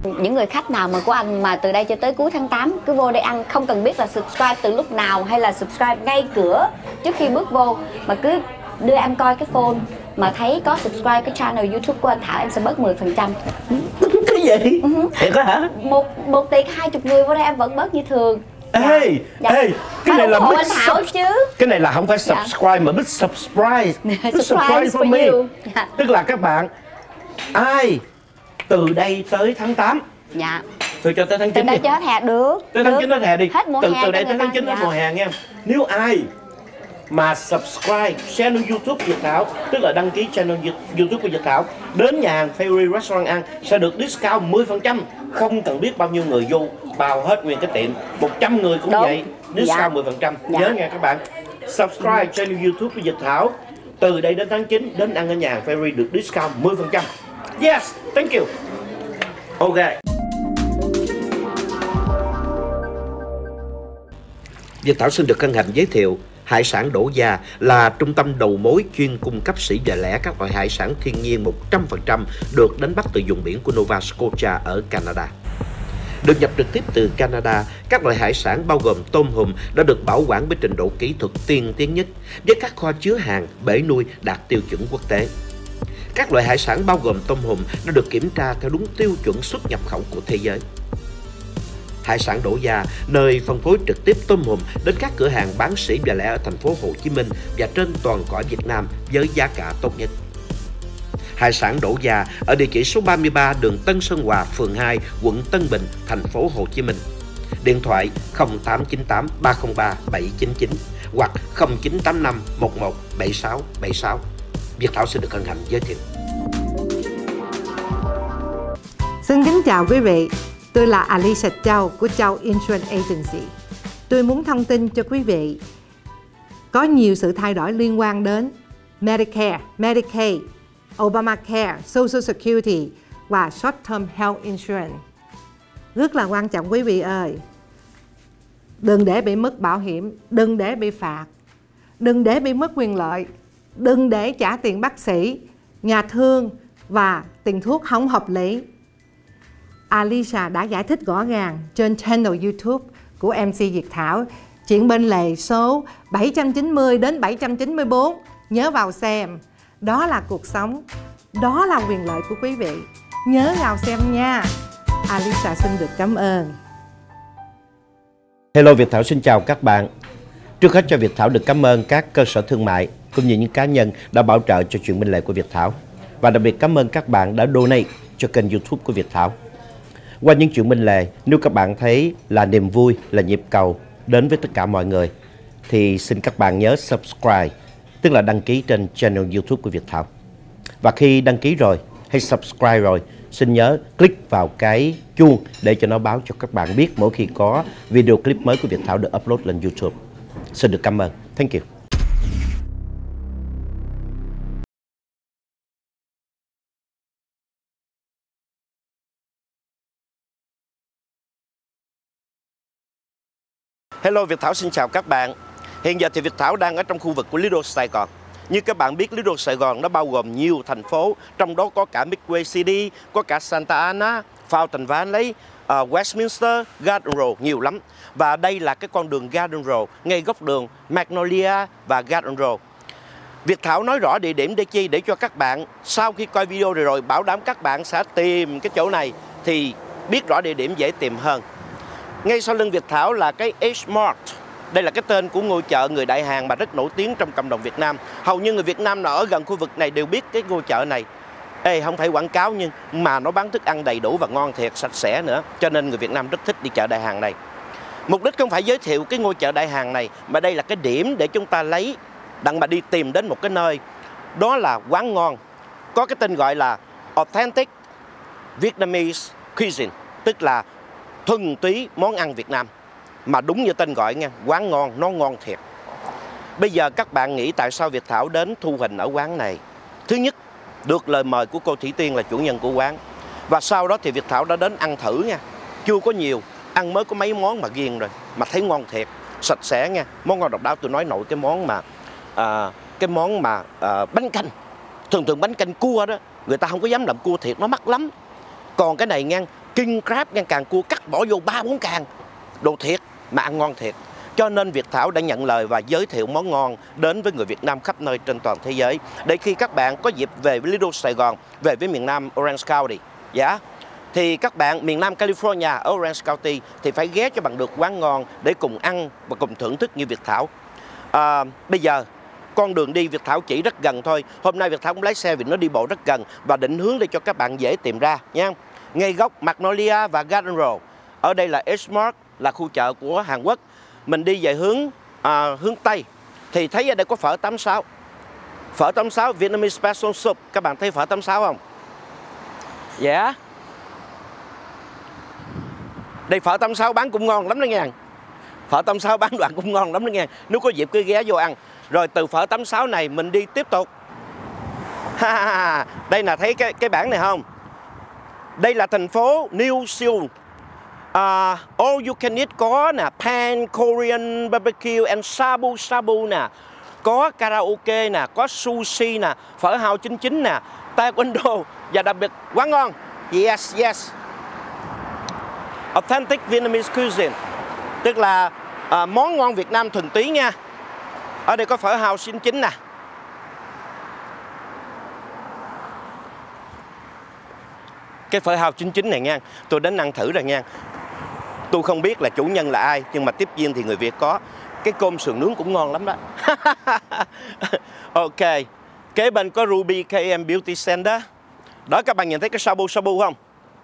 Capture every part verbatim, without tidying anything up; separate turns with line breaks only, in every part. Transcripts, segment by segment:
Những người khách nào mà của anh mà từ đây cho tới cuối tháng tám cứ vô đây ăn, không cần biết là subscribe từ lúc nào hay là subscribe ngay cửa trước khi bước vô, mà cứ đưa em coi cái phone mà thấy có subscribe cái channel YouTube của anh Thảo, em sẽ bớt mười phần trăm.
Cái gì? Uh-huh. Thiệt hả?
Một một tiệc hai chục người vô đây em vẫn bớt như thường.
Ê,
dạ. Dạ.
ê, cái này là
anh Thảo
sub...
chứ.
Cái này là không phải subscribe dạ. mà biết subscribe. Subscribe for me. Dạ. Tức là các bạn ai từ đây tới tháng tám.
Dạ.
Từ cho tới tháng chín.
Từ đây cho hết hè được.
Tới tháng chín hết hè đi.
Hết mùa
từ
hè.
Từ đây tới tháng chín
dạ.
hết mùa hè nha. Nếu ai mà subscribe channel YouTube Việt Thảo, tức là đăng ký channel YouTube của Việt Thảo, đến nhà hàng Fairy Restaurant ăn sẽ được discount mười phần trăm. Không cần biết bao nhiêu người vô, bao hết nguyên cái tiệm. một trăm người cũng đúng. Vậy, discount dạ. mười phần trăm. Dạ. Nhớ nha các bạn. Subscribe channel YouTube của Việt Thảo, từ đây đến tháng chín đến ăn ở nhà hàng Fairy được discount mười phần trăm. Yes, thank you. Ok. Việt Thảo xin được hân hạnh giới thiệu Hải sản Đỗ Gia là trung tâm đầu mối chuyên cung cấp sỉ và lẻ các loại hải sản thiên nhiên một trăm phần trăm được đánh bắt từ vùng biển của Nova Scotia ở Canada. Được nhập trực tiếp từ Canada, các loại hải sản bao gồm tôm hùm đã được bảo quản với trình độ kỹ thuật tiên tiến nhất, với các kho chứa hàng, bể nuôi đạt tiêu chuẩn quốc tế. Các loại hải sản bao gồm tôm hùm đã được kiểm tra theo đúng tiêu chuẩn xuất nhập khẩu của thế giới. Hải sản Đỗ Gia, nơi phân phối trực tiếp tôm hùm đến các cửa hàng bán sỉ và lẻ ở thành phố Hồ Chí Minh và trên toàn cõi Việt Nam với giá cả tốt nhất. Hải sản Đỗ Gia ở địa chỉ số ba mươi ba đường Tân Sơn Hòa, phường hai, quận Tân Bình, thành phố Hồ Chí Minh. Điện thoại không tám chín tám ba không ba bảy chín chín hoặc không chín tám năm một một bảy sáu bảy sáu. Việt Thảo xin được hân hạnh giới thiệu.
Xin kính chào quý vị. Tôi là Alicia Châu của Châu Insurance Agency. Tôi muốn thông tin cho quý vị có nhiều sự thay đổi liên quan đến Medicare, Medicaid, Obamacare, Social Security và Short Term Health Insurance. Rất là quan trọng quý vị ơi. Đừng để bị mất bảo hiểm, đừng để bị phạt, đừng để bị mất quyền lợi, đừng để trả tiền bác sĩ, nhà thương và tiền thuốc không hợp lý. Alicia đã giải thích rõ ràng trên channel YouTube của em xê Việt Thảo, chuyện bên lề số bảy trăm chín mươi đến bảy trăm chín mươi tư. Nhớ vào xem. Đó là cuộc sống, đó là quyền lợi của quý vị. Nhớ vào xem nha. Alicia xin được cảm ơn.
Hello, Việt Thảo xin chào các bạn. Trước hết cho Việt Thảo được cảm ơn các cơ sở thương mại cũng như những cá nhân đã bảo trợ cho chuyện bên lề của Việt Thảo. Và đặc biệt cảm ơn các bạn đã donate cho kênh YouTube của Việt Thảo. Qua những chuyện bên lề, nếu các bạn thấy là niềm vui, là nhịp cầu đến với tất cả mọi người, thì xin các bạn nhớ subscribe, tức là đăng ký trên channel YouTube của Việt Thảo. Và khi đăng ký rồi, hay subscribe rồi, xin nhớ click vào cái chuông để cho nó báo cho các bạn biết mỗi khi có video clip mới của Việt Thảo được upload lên YouTube. Xin được cảm ơn. Thank you. Hello, Việt Thảo xin chào các bạn. Hiện giờ thì Việt Thảo đang ở trong khu vực của Lido Sài Gòn. Như các bạn biết, Lido Sài Gòn nó bao gồm nhiều thành phố, trong đó có cả Midway City, có cả Santa Ana, Fountain Valley, uh, Westminster, Garden Road, nhiều lắm. Và đây là cái con đường Garden Road, ngay góc đường Magnolia và Garden Road. Việt Thảo nói rõ địa điểm để chi, để cho các bạn sau khi coi video này rồi bảo đảm các bạn sẽ tìm cái chỗ này thì biết rõ địa điểm dễ tìm hơn. Ngay sau lưng Việt Thảo là cái H-Mart. Đây là cái tên của ngôi chợ người Đại Hàn mà rất nổi tiếng trong cộng đồng Việt Nam. Hầu như người Việt Nam nào ở gần khu vực này đều biết cái ngôi chợ này. Ê, không phải quảng cáo nhưng mà nó bán thức ăn đầy đủ và ngon thiệt, sạch sẽ nữa. Cho nên người Việt Nam rất thích đi chợ Đại Hàn này. Mục đích không phải giới thiệu cái ngôi chợ Đại Hàn này, mà đây là cái điểm để chúng ta lấy đặng mà đi tìm đến một cái nơi. Đó là quán ngon, có cái tên gọi là Authentic Vietnamese Cuisine, tức là thuần túy món ăn Việt Nam. Mà đúng như tên gọi nha, quán ngon, nó ngon thiệt. Bây giờ các bạn nghĩ tại sao Việt Thảo đến thu hình ở quán này? Thứ nhất, được lời mời của cô Thủy Tiên là chủ nhân của quán. Và sau đó thì Việt Thảo đã đến ăn thử nha. Chưa có nhiều, ăn mới có mấy món mà ghiền rồi, mà thấy ngon thiệt, sạch sẽ nha. Món ngon độc đáo, tôi nói nổi cái món mà à, cái món mà à, bánh canh. Thường thường bánh canh cua đó, người ta không có dám làm cua thiệt, nó mắc lắm. Còn cái này nha, king crab ngang, càng cua cắt bỏ vô ba bốn càng, đồ thiệt mà ăn ngon thiệt. Cho nên Việt Thảo đã nhận lời và giới thiệu món ngon đến với người Việt Nam khắp nơi trên toàn thế giới. Để khi các bạn có dịp về với Lido Sài Gòn, về với miền Nam Orange County, yeah, thì các bạn miền Nam California ở Orange County thì phải ghé cho bằng được quán ngon để cùng ăn và cùng thưởng thức như Việt Thảo. À, bây giờ con đường đi Việt Thảo chỉ rất gần thôi. Hôm nay Việt Thảo cũng lái xe vì nó đi bộ rất gần và định hướng để cho các bạn dễ tìm ra nha. Ngay góc Magnolia và Garden Road. Ở đây là H-Mart, là khu chợ của Hàn Quốc. Mình đi về hướng à, hướng Tây thì thấy ở đây có phở tám sáu. Phở tám sáu Vietnamese Special Soup. Các bạn thấy phở tám sáu không? Dạ. Yeah. Đây phở tám sáu bán cũng ngon lắm đó nha. Phở tám sáu bán đoạn cũng ngon lắm đó nha. Nếu có dịp cứ ghé vô ăn. Rồi từ phở tám sáu này mình đi tiếp tục. Đây là thấy cái cái bảng này không? Đây là thành phố New Seoul. Uh, all you can eat có nè, Pan Korean barbecue and shabu shabu nè, có karaoke nè, có sushi nè, phở hào chín chín nè, taekwondo và đặc biệt quán ngon. Yes, yes. Authentic Vietnamese cuisine, tức là uh, món ngon Việt Nam thuần túy nha. Ở đây có phở hào chín chín nè. Cái phở hào chín chín này nha, tôi đến ăn thử rồi nha. Tôi không biết là chủ nhân là ai, nhưng mà tiếp viên thì người Việt có. Cái cơm sườn nướng cũng ngon lắm đó. Ok. Kế bên có Ruby ca em Beauty Center. Đó, các bạn nhìn thấy cái shabu shabu không?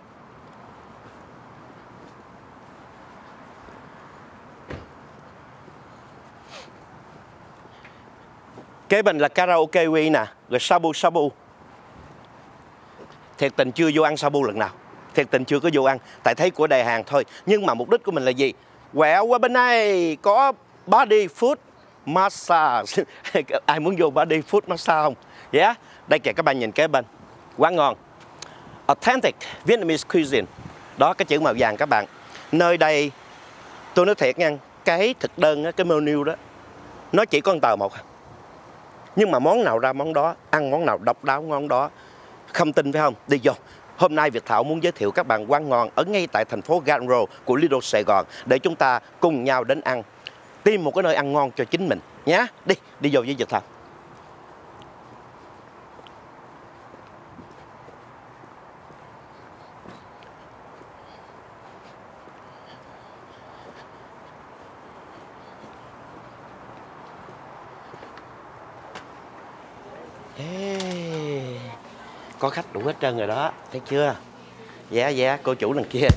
Kế bên là karaoke Wii nè, rồi shabu shabu. Thiệt tình chưa vô ăn shabu lần nào. Thiệt tình chưa có vô ăn, tại thấy của Đài Hàn thôi. Nhưng mà mục đích của mình là gì? Quẹo qua bên này có body food massage. Ai muốn vô body food massage không? Dạ, yeah. Đây kìa, các bạn nhìn kế bên. Quá ngon. Authentic Vietnamese cuisine. Đó, cái chữ màu vàng các bạn. Nơi đây, tôi nói thiệt nha, cái thực đơn, cái menu đó, nó chỉ có một tờ một. Nhưng mà món nào ra món đó, ăn món nào độc đáo món đó. Không tin phải không? Đi vô. Hôm nay Việt Thảo muốn giới thiệu các bạn quán ngon ở ngay tại thành phố Garden Road của Lido Sài Gòn để chúng ta cùng nhau đến ăn, tìm một cái nơi ăn ngon cho chính mình nhé. Đi, đi vô với Việt Thảo. Hey, có khách đủ hết trơn rồi đó, thấy chưa? Dạ dạ, cô chủ đằng kia.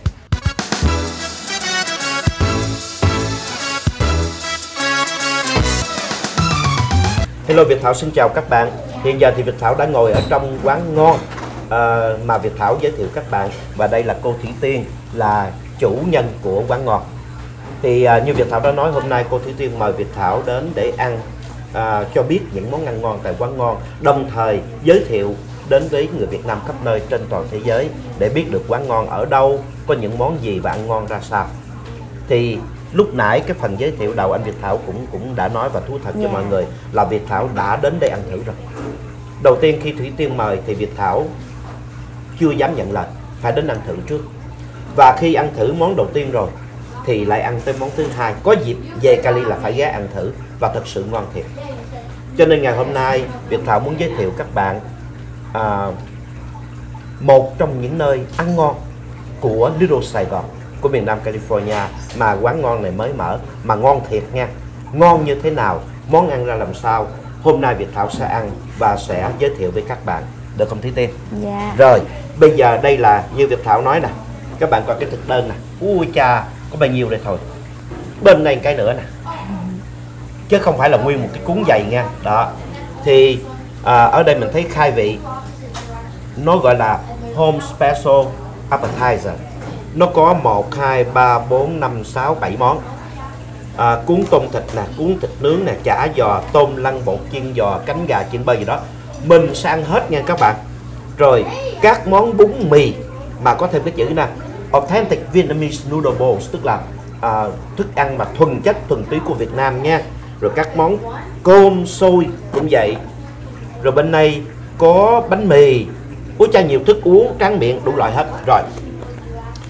Hello, Việt Thảo xin chào các bạn. Hiện giờ thì Việt Thảo đã ngồi ở trong quán ngon uh, mà Việt Thảo giới thiệu các bạn. Và đây là cô Thủy Tiên, là chủ nhân của quán ngon. Thì uh, như Việt Thảo đã nói, hôm nay cô Thủy Tiên mời Việt Thảo đến để ăn, uh, cho biết những món ăn ngon tại quán ngon, đồng thời giới thiệu đến với người Việt Nam khắp nơi trên toàn thế giới để biết được quán ngon ở đâu, có những món gì và ăn ngon ra sao. Thì lúc nãy cái phần giới thiệu đầu anh Việt Thảo cũng cũng đã nói và thú thật yeah. cho mọi người là Việt Thảo đã đến đây ăn thử rồi. Đầu tiên khi Thủy Tiên mời thì Việt Thảo chưa dám nhận lời, phải đến ăn thử trước. Và khi ăn thử món đầu tiên rồi thì lại ăn tới món thứ hai. Có dịp về Cali là phải ghé ăn thử và thật sự ngon thiệt. Cho nên ngày hôm nay Việt Thảo muốn giới thiệu các bạn à, một trong những nơi ăn ngon của Lido Sài Gòn, của miền Nam California, mà quán ngon này mới mở mà ngon thiệt nha. Ngon như thế nào, món ăn ra làm sao, hôm nay Việt Thảo sẽ ăn và sẽ giới thiệu với các bạn, được không Thúy Tiên?
Dạ.
Rồi bây giờ đây là như Việt Thảo nói nè, các bạn coi cái thực đơn nè. Ui cha, có bao nhiêu đây thôi. Bên này cái nữa nè, chứ không phải là nguyên một cái cuốn dày nha. Đó thì à, ở đây mình thấy khai vị, nó gọi là Home Special Appetizer. Nó có một, hai, ba, bốn, năm, sáu, bảy món. à, Cuốn tôm thịt nè, cuốn thịt nướng nè, chả giò, tôm lăn bột chiên giò, cánh gà chiên bơ gì đó. Mình sẽ ăn hết nha các bạn. Rồi các món bún mì mà có thêm cái chữ nè, Authentic Vietnamese Noodle Bowls, tức là à, thức ăn mà thuần chất, thuần túy của Việt Nam nha. Rồi các món cơm xôi cũng vậy. Rồi bên này có bánh mì, ui cha, nhiều thức uống tráng miệng đủ loại hết. Rồi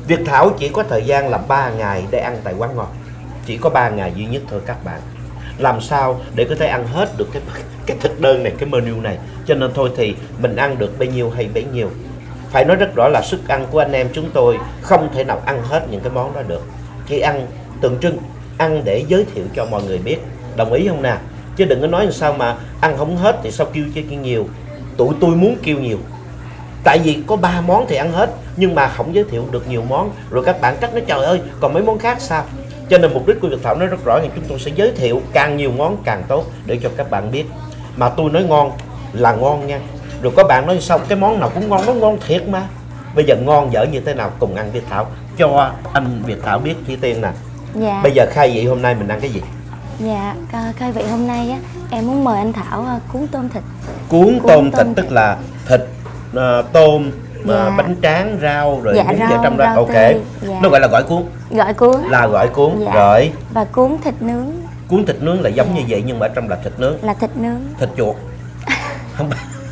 Việt Thảo chỉ có thời gian là ba ngày để ăn tại quán ngon. Chỉ có ba ngày duy nhất thôi các bạn. Làm sao để có thể ăn hết được cái cái thực đơn này, cái menu này. Cho nên thôi thì mình ăn được bấy nhiêu hay bấy nhiêu. Phải nói rất rõ là sức ăn của anh em chúng tôi không thể nào ăn hết những cái món đó được. Chỉ ăn tượng trưng, ăn để giới thiệu cho mọi người biết. Đồng ý không nào? Chứ đừng có nói làm sao mà ăn không hết thì sao kêu cho kêu nhiều. Tụi tôi muốn kêu nhiều. Tại vì có ba món thì ăn hết, nhưng mà không giới thiệu được nhiều món. Rồi các bạn trách nói trời ơi, còn mấy món khác sao? Cho nên mục đích của Việt Thảo nói rất rõ là chúng tôi sẽ giới thiệu càng nhiều món càng tốt để cho các bạn biết. Mà tôi nói ngon là ngon nha. Rồi có bạn nói sao cái món nào cũng ngon, nó ngon thiệt mà. Bây giờ ngon dở như thế nào cùng ăn Việt Thảo. Cho anh Việt Thảo biết Thủy Tiên nè.
Dạ.
Bây giờ khai vị hôm nay mình ăn cái gì?
Dạ, khai vị hôm nay á, em muốn mời anh Thảo cuốn tôm thịt.
Cuốn, cuốn tôm,
tôm
thịt,
thịt
tức là thịt, uh, tôm,
dạ.
uh, bánh tráng, rau rồi
dạ,
miếng
rau,
vào trong đó.
rau
Ok.
tươi. Dạ.
Nó gọi là gỏi cuốn.
Gỏi cuốn.
Là gỏi cuốn.
Dạ.
Rồi.
Và cuốn thịt nướng.
Cuốn thịt nướng là giống
dạ.
như vậy nhưng mà ở trong là thịt nướng.
Là thịt nướng.
Thịt chuột. Không.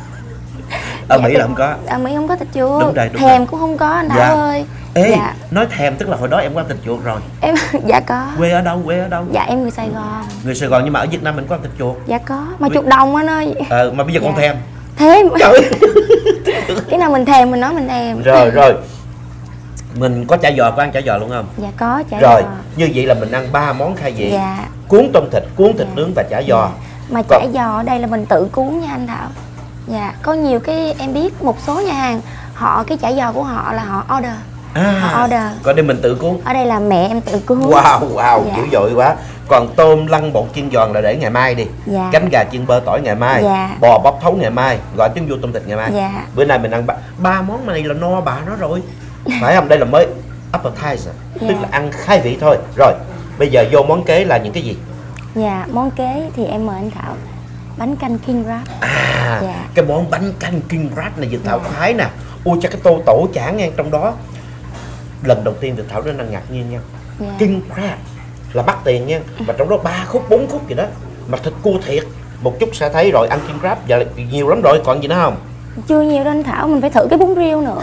Ở
dạ,
Mỹ là không có.
Ở Mỹ không có thịt chuột.
Đúng rồi, đúng
thèm
rồi.
cũng không có anh Thảo
Dạ.
ơi.
Ê,
dạ.
nói thèm tức là hồi đó em có ăn thịt chuột rồi.
Em dạ có.
Quê ở đâu? Quê ở đâu?
Dạ em người Sài Gòn.
Người Sài Gòn nhưng mà ở Việt Nam mình có ăn thịt chuột.
Dạ có. Mà
Vì...
chuột đồng anh ơi.
Ờ, mà bây giờ
dạ.
con thèm.
Thèm.
Trời.
Cái nào mình thèm mình nói mình thèm.
Rồi rồi. Mình có chả giò, có ăn chả giò luôn không?
Dạ có chả
rồi,
giò.
Như vậy là mình ăn ba món khai vị.
Dạ.
Cuốn tôm thịt, cuốn thịt
dạ.
nướng và chả giò.
Dạ. Mà
Còn...
chả giò ở đây là mình tự cuốn nha anh Thảo. Dạ, có nhiều cái em biết một số nhà hàng họ cái chả giò của họ là họ order.
À,
họ order.
Còn đây mình tự cuốn.
Ở đây là mẹ em tự cuốn.
Wow, wow,
dạ.
dữ dội quá. Còn tôm lăn bột chiên giòn là để ngày mai đi.
Dạ.
Cánh gà chiên bơ tỏi ngày mai.
Dạ.
Bò bóc thấu ngày mai. Gọi tiếng vô tôm thịt ngày mai.
Dạ.
Bữa nay mình ăn ba, ba món này là no bà nó rồi. Phải không? Đây là mới appetizer,
dạ.
tức là ăn khai vị thôi. Rồi, bây giờ vô món kế là những cái gì?
Dạ, món kế thì em mời anh Thảo bánh canh King Crab.
À,
dạ.
cái món bánh canh King Crab này Việt Thảo
dạ.
khoái nè. Ôi cho cái tô tổ chả ngang trong đó. Lần đầu tiên Việt Thảo nó đang ngạc nhiên nha.
dạ.
King Crab là bắt tiền nha. Và trong đó ba khúc, bốn khúc gì đó. Mà thịt cua thiệt. Một chút sẽ thấy rồi, ăn King Crab giờ nhiều lắm rồi, còn gì nữa không?
Chưa nhiều đâu anh Thảo, mình phải thử cái bún riêu nữa.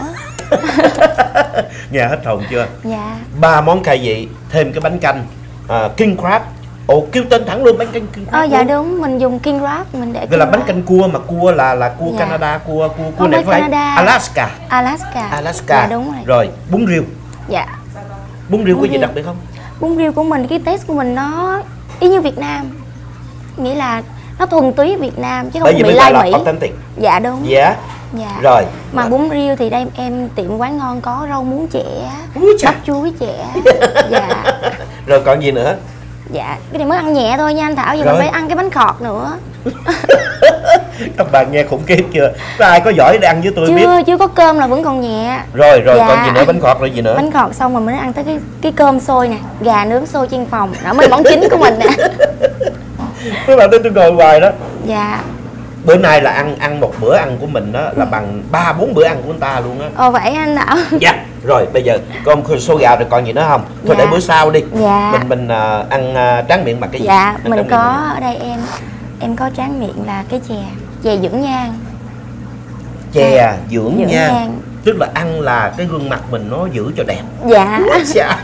Nghe hết hồn chưa?
Dạ.
Ba món khai vị, thêm cái bánh canh uh, King Crab. Ồ, kêu tên thẳng luôn, bánh canh King Crab.
Ờ dạ
luôn.
đúng, mình dùng King Crab mình để.
Gọi là bánh canh cua mà cua là là cua
dạ.
Canada, cua cua cua
không
này phải
Canada.
Alaska.
Alaska.
Alaska.
Dạ đúng rồi.
Rồi, bún riêu.
Dạ.
Bún riêu
Bún
có gì
riêu.
đặc biệt không?
Bún riêu của mình, cái taste của mình nó y như Việt Nam. Nghĩa là nó thuần túy Việt Nam chứ không
Bởi vì
bị
bây giờ
lai
là
Mỹ.
authentic.
Dạ đúng.
Dạ.
Dạ.
Rồi.
Mà bún riêu thì đây em tiệm quán ngon có rau muống chẻ,
Úi chà.
bắp chuối chẻ. Dạ.
Rồi còn gì nữa?
Dạ, cái này mới ăn nhẹ thôi nha anh Thảo, giờ
Rồi.
mình phải ăn cái bánh khọt nữa.
Các bạn nghe khủng khiếp chưa? Có ai có giỏi để ăn với tôi
Chưa,
biết.
chưa có cơm là vẫn còn nhẹ.
Rồi rồi
Dạ.
còn gì nữa, bánh khọt rồi gì nữa?
Bánh khọt xong rồi mình mới ăn tới cái cái cơm xôi nè, gà nướng xôi chiên phòng. Đó mới món chính của mình nè.
Các bạn thấy tôi ngồi hoài đó.
Dạ.
Bữa nay là ăn ăn một bữa ăn của mình đó là bằng ba bốn bữa ăn của người ta luôn á.
Ồ vậy anh Thảo.
Dạ. Rồi bây giờ con xôi gạo rồi còn gì nữa không? Thôi
Dạ.
để bữa sau đi.
Dạ.
Mình mình uh, ăn uh, tráng miệng bằng cái gì?
Dạ,
Ăn
mình
tráng
có
miệng.
ở đây em em có tráng miệng là cái chè, chè dưỡng nhan.
Chè dưỡng,
Dưỡng
nhan.
nhan.
Tức là ăn là cái gương mặt mình nó giữ cho đẹp.
Dạ.
Dạ.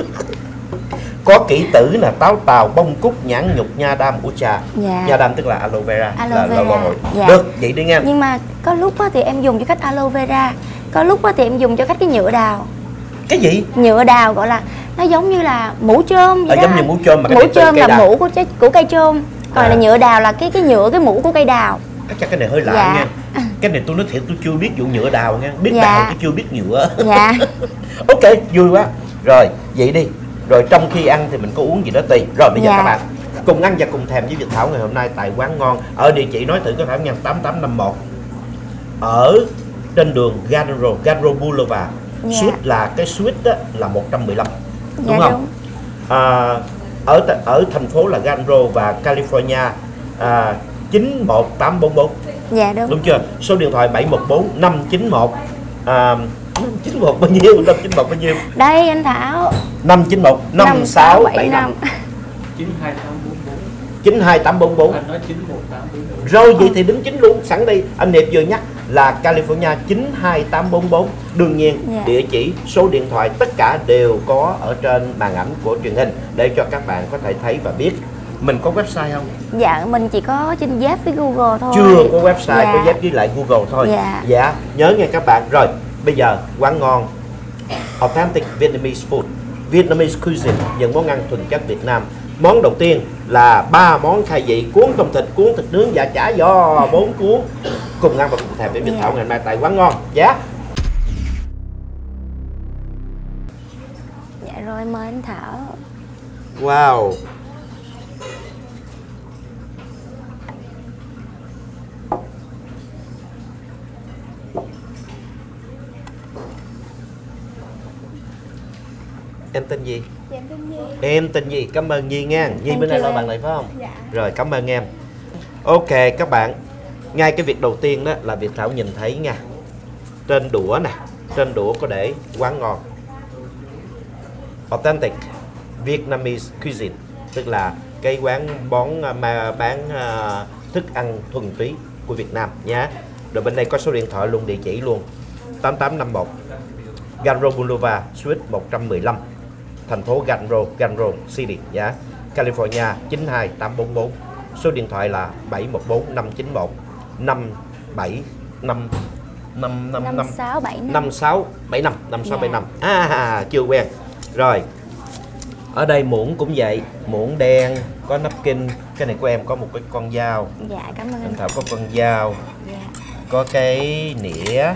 Có kỷ tử là táo tàu, bông cúc, nhãn nhục, nha đam, ủ trà.
Dạ.
Nha đam tức là aloe vera.
Aloe
là, là
vera.
lô hội.
Dạ.
Được, vậy đi nghe.
Nhưng mà có lúc á thì em dùng cho cách aloe vera, có lúc á thì em dùng cho cách cái nhựa đào.
Cái gì?
Nhựa đào gọi là nó giống như là mũ chôm vậy
À,
đó.
giống như mũ chôm mà cái
mũ
này từ
chôm
cây
là
đào.
mũ của trái, của cây chôm, còn
À.
là nhựa đào là cái cái nhựa cái mũ của cây đào.
Chắc cái này hơi lạ
Dạ.
nha. Cái này tôi nói thiệt tôi chưa biết vụ nhựa đào nha. Biết
Dạ.
đào tôi chưa biết nhựa.
Dạ.
Ok, vui quá. Rồi, vậy đi. Rồi trong khi ăn thì mình có uống gì đó tùy. Rồi bây giờ
Dạ.
các bạn cùng ăn và cùng thèm với Việt Thảo ngày hôm nay tại quán ngon. Ở địa chỉ nói thử có Thảo nha, tám tám năm mốt. Ở trên đường Gardner, Gardner Boulevard.
Dạ.
Suite là cái suite đó là một trăm mười lăm. Đúng
Dạ,
không?
đúng.
À, ở ở thành phố là Gardner và California à, chín một tám bốn bốn.
Dạ đúng.
Đúng chưa? Số điện thoại bảy một bốn năm chín một à, năm chín một bao nhiêu? năm chín một bao nhiêu?
Đây anh Thảo.
năm chín một năm sáu bảy năm
chín hai tám bốn bốn.
chín hai tám bốn bốn.
Anh nói chín một tám bốn bốn.
Rồi vậy thì đứng chính luôn, sẵn đi. Anh Niệm vừa nhắc là California chín hai tám bốn bốn. Đương nhiên
Dạ.
địa chỉ, số điện thoại tất cả đều có ở trên màn ảnh của truyền hình để cho các bạn có thể thấy và biết. Mình có website không?
Dạ, mình chỉ có trên Zap với Google thôi.
Chưa có website,
Dạ.
có Zap với lại Google thôi.
Dạ.
Dạ, nhớ nghe các bạn. Rồi, bây giờ quán ngon Authentic Vietnamese Food, Vietnamese cuisine, những món ăn thuần chất Việt Nam. Món đầu tiên là ba món khai vị: cuốn tôm thịt, cuốn thịt nướng và chả giò, bốn cuốn. Cùng ăn và cùng thèm với Việt
Dạ.
Thảo ngày mai tại quán ngon. Dạ.
Dạ rồi, mời anh Thảo.
Wow. Em tên gì?
Dạ, em tên Nhi.
Em tên gì? Cảm ơn Nhi nha. Nhi
Thank
bữa nay
you
lo
em.
bằng này phải không?
Dạ.
Rồi, cảm ơn em. Ok các bạn, ngay cái việc đầu tiên đó là Việt Thảo nhìn thấy nha, trên đũa nè, trên đũa có để quán ngon Authentic Vietnamese cuisine, tức là cái quán bón mà bán uh, thức ăn thuần túy của Việt Nam nhá. Rồi bên đây có số điện thoại luôn, địa chỉ luôn: tám tám năm một Ganro Boulevard, Suite một trăm mười lăm, thành phố Ganro, Ganro City, yeah. California chín hai tám bốn bốn. Số điện thoại là bảy một bốn năm chín một năm bảy năm năm năm
Năm
năm
sáu bảy năm.
năm sáu bảy năm năm sáu bảy
Dạ.
năm. À, chưa quen. Rồi. Ở đây muỗng cũng vậy, muỗng đen, có napkin. Cái này của em có một cái con dao.
Dạ, cảm ơn
Anh
anh.
Thảo có con dao,
Dạ.
có cái nĩa.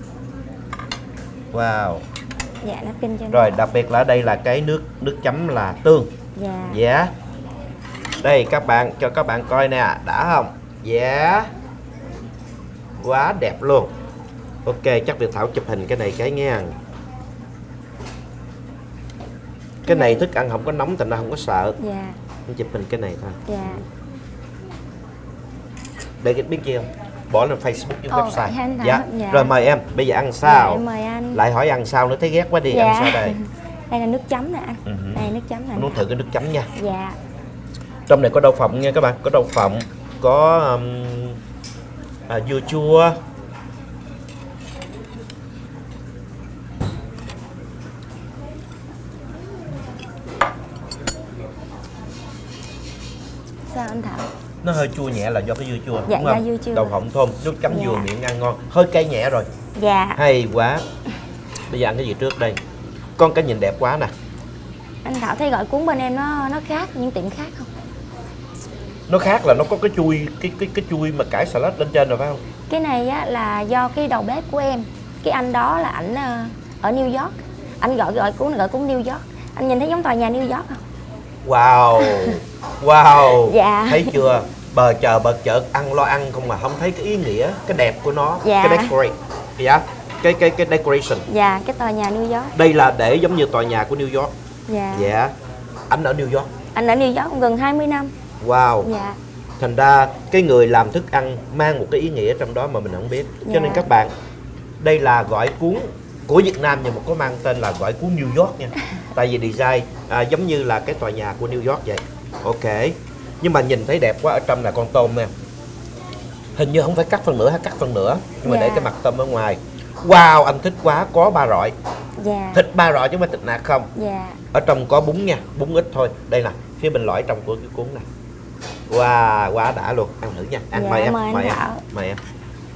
Wow.
Dạ, napkin cho anh.
Rồi đặc biệt là ở đây là cái nước nước chấm là tương.
Dạ.
Dạ. Đây các bạn, cho các bạn coi nè, đã không? Dạ. Quá đẹp luôn. Ok, chắc Việt Thảo chụp hình cái này cái nha. Cái này thức ăn không có nóng thành ra không có sợ.
Dạ.
Em chụp hình cái này thôi.
Dạ.
Để cái biết chi không? Bỏ lên Facebook với
Ồ,
website.
vậy hả anh Thảo?
Dạ.
Dạ.
Rồi mời em, bây giờ ăn
Dạ,
sao?
em mời anh.
Lại hỏi ăn sao nữa, thấy ghét quá đi.
Dạ.
Ăn sao đây?
Đây là nước chấm nè anh.
Ừ hử.
Đây là nước chấm nè. anh
Muốn
Thảo.
thử cái nước chấm nha.
Dạ.
Trong này có đậu phộng nha các bạn, có đậu phộng, có um, à, dưa chua,
Sao anh Thảo?
nó hơi chua nhẹ là do cái dưa chua,
Dạ,
đúng không?
do dưa chua.
Đậu phộng thơm, nước chấm
Dạ.
dừa miệng ăn ngon, hơi cay nhẹ rồi,
Dạ.
hay quá. Bây giờ ăn cái gì trước đây? Con cái nhìn đẹp quá nè.
Anh Thảo thấy gọi cuốn bên em nó nó khác những tiệm khác không?
Nó khác là nó có cái chui, cái cái cái chui mà cải salad lên trên rồi phải không?
Cái này á là do cái đầu bếp của em. Cái anh đó là ảnh ờ, ở New York. Anh gọi gọi cuốn gọi cuốn New York. Anh nhìn thấy giống tòa nhà New York không?
Wow, wow.
Dạ.
Thấy chưa? Bờ chờ bờ chợ ăn lo ăn không mà không thấy cái ý nghĩa, cái đẹp của nó,
Dạ.
cái decorate, dạ, cái cái cái decoration.
Dạ, cái tòa nhà New York.
Đây là để giống như tòa nhà của New York.
Dạ.
Dạ. Anh ở New York.
Anh ở New York cũng gần hai mươi năm.
Wow.
Dạ.
Thành ra cái người làm thức ăn mang một cái ý nghĩa trong đó mà mình không biết. Cho
Dạ.
nên các bạn, đây là gỏi cuốn của Việt Nam nhưng mà có mang tên là gỏi cuốn New York nha. Tại vì design à, giống như là cái tòa nhà của New York vậy. Ok. Nhưng mà nhìn thấy đẹp quá, ở trong là con tôm nè. Hình như không phải cắt phần nửa hay cắt phần nửa, nhưng mà
Dạ.
để cái mặt tôm ở ngoài. Wow, anh thích quá, có ba rọi.
Dạ.
Thịt ba rọi chứ không phải thịt nạc không.
Dạ.
Ở trong có bún nha, bún ít thôi. Đây nè, phía bên lõi trong của cái cuốn này. Wow, quá đã luôn. Ăn thử nha. Ăn
Dạ,
mời em,
mời anh
mời em,
Thảo.
mời em.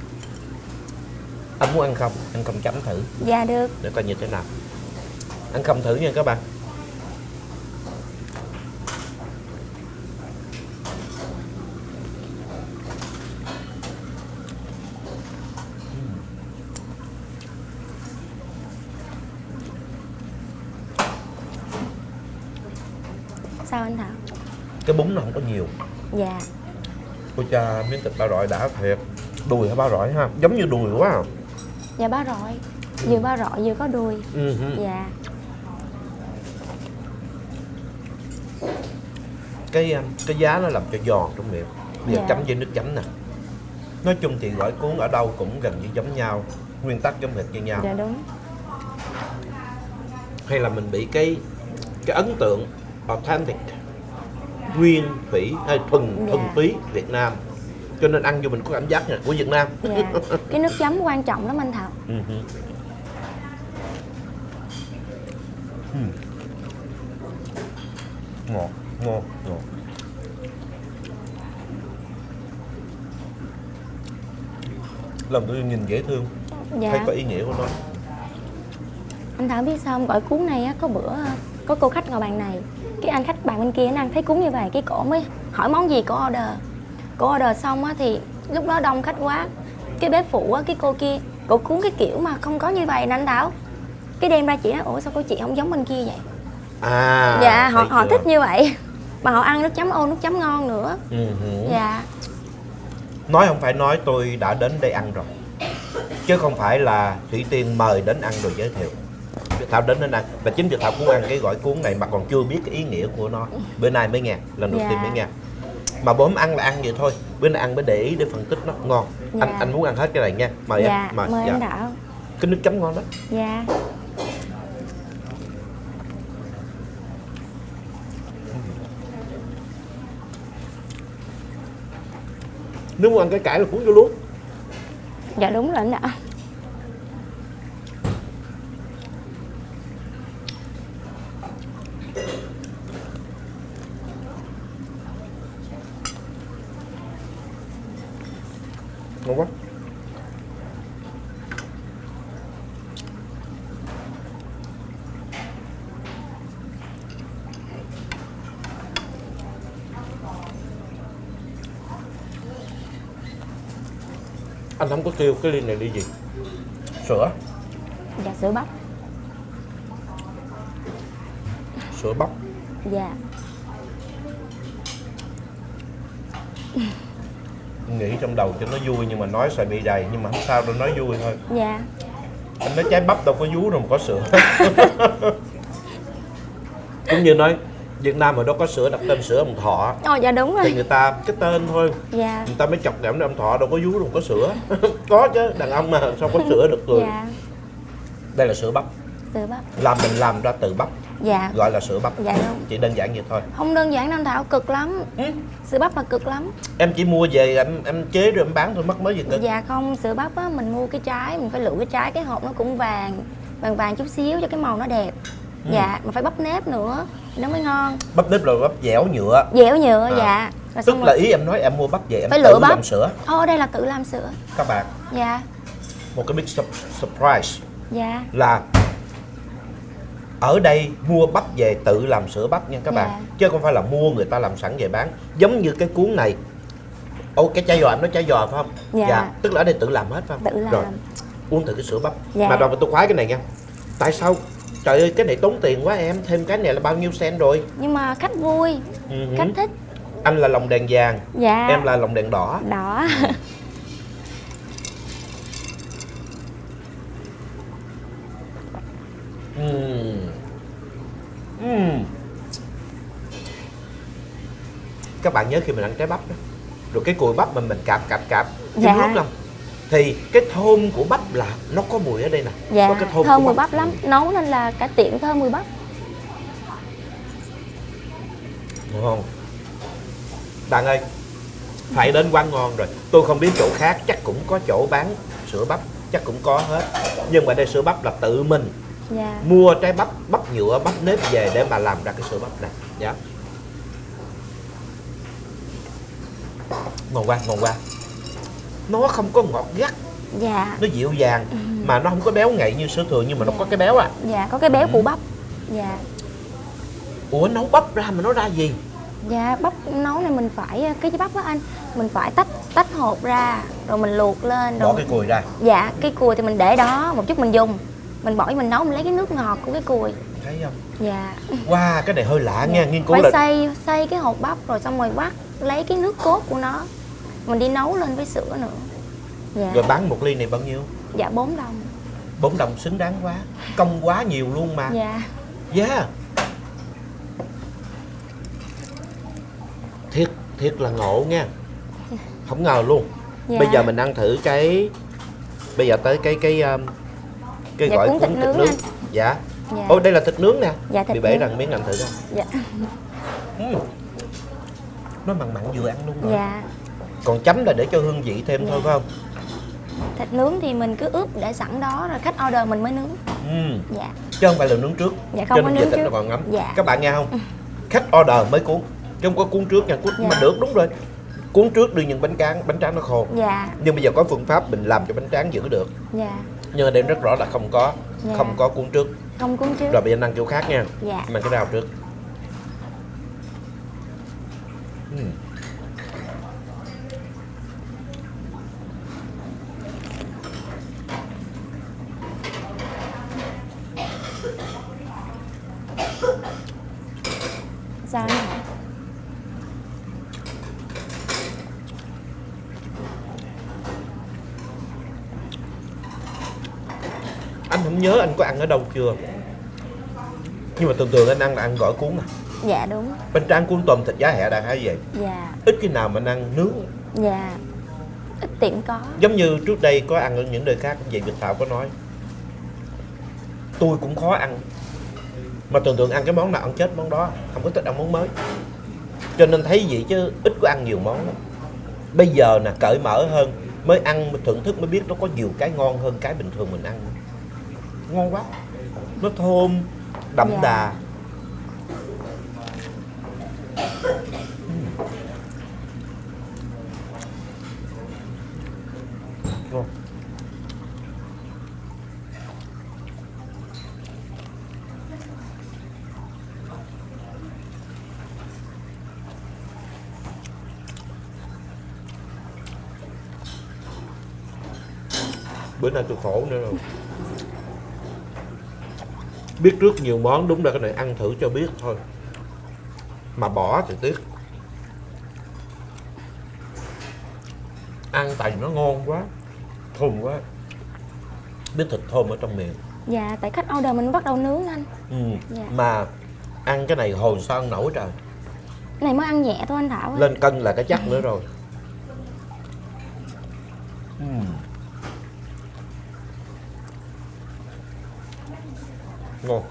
Anh muốn ăn không? Anh không chấm thử
Dạ được.
để coi như thế nào. Ăn không thử nha các bạn.
Sao anh Thảo?
Cái bún nó không có nhiều.
Dạ.
Ôi cha, miếng thịt ba rọi đã thiệt. Đùi hay ba rọi ha? Giống như đùi quá à.
Dạ ba rọi. Vừa ba rọi vừa có đùi.
Ừ hử.
Dạ.
Cái um, cái giá nó làm cho giòn trong miệng. Bây giờ
Dạ.
chấm với nước chấm nè. Nói chung thì gỏi cuốn ở đâu cũng gần như giống nhau, nguyên tắc giống hệt như nhau.
Dạ đúng.
Hay là mình bị cái cái ấn tượng authentic, nguyên thủy hay thuần
Dạ.
thuần túy Việt Nam, cho nên ăn vô mình có cảm giác này của Việt Nam.
Dạ. Cái nước chấm quan trọng lắm anh Thảo.
Ừ. Ừ. Ngon, ngon, ngon. Lòng tự nhiên nhìn dễ thương,
Dạ.
thấy có ý nghĩa của nó.
Anh Thảo biết sao không? Gọi cuốn này á, có bữa có cô khách ngồi bàn này, cái anh khách bàn bên kia nó ăn thấy cuốn như vậy, cái cổ mới hỏi món gì, cổ order. Cổ order xong á thì lúc đó đông khách quá, cái bếp phụ á, cái cô kia cổ cuốn cái kiểu mà không có như vậy nè anh Thảo. Cái đem ra chị nói ủa sao cô chị không giống bên kia vậy?
À,
dạ họ họ
chưa?
thích như vậy mà họ ăn nước chấm ô nước chấm ngon nữa.
Ừ, ừ.
Dạ.
Nói không phải nói tôi đã đến đây ăn rồi, chứ không phải là Thủy Tiên mời đến ăn rồi giới thiệu. Thảo đến đến ăn và chính vì Thảo cũng ăn cái gỏi cuốn này mà còn chưa biết cái ý nghĩa của nó, bữa nay mới nghe, lần đầu
Dạ.
tiên mới nghe. Mà bốm ăn là ăn vậy thôi, bữa nay ăn mới để ý để phân tích nó ngon.
Dạ.
Anh anh muốn ăn hết cái này nha, mời
Dạ
em. Mời,
mời
dạ.
anh Thảo.
Cái nước chấm ngon đó.
Dạ.
Nếu muốn ăn cái cải là cuốn vô luôn.
Dạ đúng rồi anh ạ.
Ngon quá. Anh không có kêu cái ly này ly gì? Sữa.
Dạ sữa bắp.
Sữa bắp.
Dạ.
Nghĩ trong đầu cho nó vui nhưng mà nói xoài bị đầy, nhưng mà không sao đâu, nói vui thôi.
Dạ.
Anh nói trái bắp đâu có vú đâu mà có sữa. Cũng như nói Việt Nam mà đâu có sữa đặt tên sữa ông Thọ.
Ồ dạ đúng rồi.
Thì người ta cái tên thôi.
Dạ.
Người ta mới chọc ghẹo ông Thọ đâu có vú đâu mà có sữa. Có chứ, đàn ông mà sao có sữa được cười.
Dạ.
Đây là sữa bắp.
Sữa bắp.
Làm mình làm ra từ bắp,
Dạ.
gọi là sữa bắp.
Dạ đúng.
Chỉ đơn giản vậy thôi.
Không đơn giản đâu anh Thảo, cực lắm.
Ừ.
Sữa bắp là cực lắm.
Em chỉ mua về em em chế rồi em bán thôi, mất mới gì cực.
Dạ không, sữa bắp á mình mua cái trái, mình phải lựa cái trái, cái hộp nó cũng vàng, vàng vàng chút xíu cho cái màu nó đẹp.
Ừ.
Dạ, mà phải bắp nếp nữa thì nó mới ngon.
Bắp nếp là bắp dẻo nhựa.
Dẻo nhựa.
À.
Dạ. Rồi
Tức
xong
là
rồi
ý em nói em mua bắp về em
phải
tự
lựa bắp.
làm sữa.
Ô đây là tự làm sữa.
Các bạn,
Dạ.
một cái big su- surprise
Dạ.
là ở đây mua bắp về tự làm sữa bắp nha các
Dạ.
bạn, chứ không phải là mua người ta làm sẵn về bán. Giống như cái cuốn này. Ô cái chai giò, em nói chai giò phải không?
Dạ.
Tức là ở đây tự làm hết phải không?
Tự làm.
Rồi, uống thử cái sữa bắp.
Dạ.
Mà rồi tôi khoái cái này nha. Tại sao? Trời ơi cái này tốn tiền quá em, thêm cái này là bao nhiêu sen rồi?
Nhưng mà khách vui,
Ừ.
khách thích.
Anh là lồng đèn vàng,
Dạ.
em là lồng đèn đỏ.
Đỏ.
Uhm. Uhm. Các bạn nhớ khi mình ăn trái bắp đó, rồi cái cùi bắp mà mình cạp cạp cạp cái
Dạ.
nước không, thì cái thơm của bắp là nó có mùi ở đây nè.
Dạ.
Có cái thơm,
Thơm
của
mùi bắp lắm, nấu nên là cả tiệm thơm mùi bắp.
Đúng không? Bạn ơi, phải đến quán ngon rồi. Tôi không biết chỗ khác, chắc cũng có chỗ bán sữa bắp, chắc cũng có hết. Nhưng mà đây sữa bắp là tự mình
Dạ.
mua trái bắp, bắp nhựa, bắp nếp về để mà làm ra cái sữa bắp này. Dạ. Ngon quá, ngon quá. Nó không có ngọt gắt,
Dạ.
nó dịu dàng, ừ. mà nó không có béo ngậy như sữa thường, nhưng mà nó có cái béo à.
Dạ, có cái béo của bắp. Dạ.
Ủa nấu bắp ra mà nó ra gì?
Dạ, bắp nấu này mình phải, cái bắp á anh, mình phải tách tách hột ra, rồi mình luộc lên. Rồi
Bỏ cái cùi ra.
Dạ, cái cùi thì mình để đó, một chút mình dùng. Mình bỏ mình nấu, mình lấy cái nước ngọt của cái cùi.
Thấy không?
Dạ.
Wow, cái này hơi lạ
Dạ.
nha, nghiên cứu
phải
là...
xay, xay cái hột bắp rồi xong rồi vắt, lấy cái nước cốt của nó. Mình đi nấu lên với sữa nữa. Dạ.
Rồi bán một ly này bao nhiêu?
Dạ bốn đồng.
bốn đồng xứng đáng quá. Công quá nhiều luôn mà.
Dạ.
Yeah. Thiệt, thiệt là ngộ nha. Không ngờ luôn.
Dạ.
Bây giờ mình ăn thử cái... Bây giờ tới cái cái um, cái
Dạ,
gọi
cuốn thịt nướng anh.
Dạ.
Dạ.
Ồ đây là thịt nướng nè.
Dạ, thịt
Bị bể
nướng.
rằng miếng ăn thử coi.
Dạ.
Uhm. Nó mặn mặn vừa ăn luôn rồi.
Dạ.
Còn chấm là để cho hương vị thêm
Dạ.
thôi phải không?
Thịt nướng thì mình cứ ướp để sẵn đó rồi khách order mình mới nướng.
Ừ.
Dạ.
Chứ không phải là nướng trước.
Dạ, không
cho
có
nên
nướng
giờ thịt
trước.
nó còn ngấm.
Dạ.
Các bạn nghe không? Khách order mới cuốn, chứ không có cuốn trước nha. Cuốn
Dạ.
mà được, đúng rồi. Cuốn trước đưa những bánh tráng, bánh tráng nó khô.
Dạ.
Nhưng bây giờ có phương pháp mình làm cho bánh tráng giữ được.
Dạ.
Nhưng ở đây rất rõ là không có,
Dạ.
không có cuốn trước.
Không cuốn trước.
Rồi bây giờ ăn kiểu khác nha.
Dạ.
Mình cái rau trước. Ừ.
Sao anh hả?
Anh không nhớ anh có ăn ở đâu chưa, nhưng mà thường thường anh ăn là ăn gỏi cuốn à.
Dạ đúng.
Bánh tráng cuốn tôm thịt giá hẹ đại khái vậy.
Dạ.
Ít khi nào mình ăn nướng.
Dạ. Ít tiệm có.
Giống như trước đây có ăn ở những nơi khác, vậy Việt Thảo có nói tôi cũng khó ăn, mà thường thường ăn cái món nào ăn chết món đó, không có thích ăn món mới. Cho nên thấy vậy chứ ít có ăn nhiều món lắm. Bây giờ nè cởi mở hơn, mới ăn mới thưởng thức mới biết nó có nhiều cái ngon hơn cái bình thường mình ăn. Ngon quá, nó thơm đậm
Dạ.
đà. Ngon. Bữa nay tôi khổ nữa rồi. Biết trước nhiều món, đúng là cái này ăn thử cho biết thôi. Mà bỏ thì tiếc. Ăn tại vì nó ngon quá, thơm quá. Biết thịt thơm ở trong miệng.
Dạ, tại khách order mình bắt đầu nướng anh.
Ừ.
Dạ.
Mà ăn cái này hồi sao ăn nổi trời.
Cái này mới ăn nhẹ thôi anh Thảo ơi.
Lên cân là cái chắc nữa rồi. Ừ. Ngon.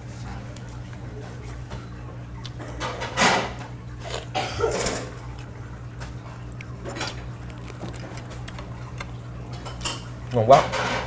Ngon quá.